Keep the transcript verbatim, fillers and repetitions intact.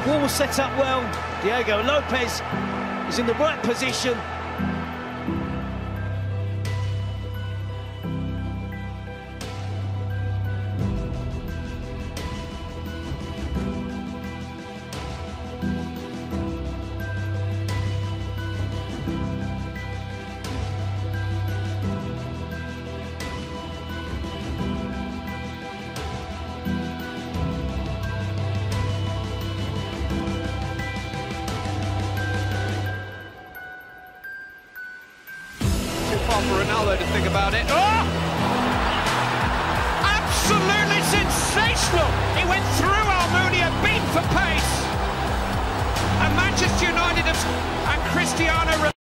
Wall was set up well. Diego Lopez is in the right position. Far for Ronaldo to think about it. Oh! Absolutely sensational! He went through Almunia, beat for pace. And Manchester United have... and Cristiano